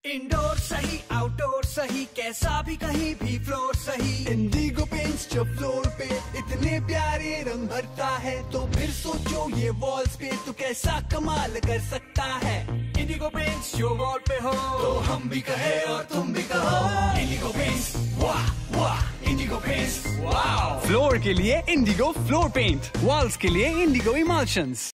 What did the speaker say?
Indoor सही outdoor सही, कैसा भी कहीं भी फ्लोर सही। इंडिगो पेंट्स जो फ्लोर पे इतने प्यारे रंग भरता है, तो फिर सोचो ये वॉल्स पे तो कैसा कमाल कर सकता है। इंडिगो पेंट्स जो वॉल पे हो, तो हम भी कहे और तुम भी कहो, इंडिगो पेंट्स वाह वाह, इंडिगो पेंट्स वाह। फ्लोर के लिए इंडिगो फ्लोर पेंट, वॉल्स के लिए इंडिगो इमल्शंस।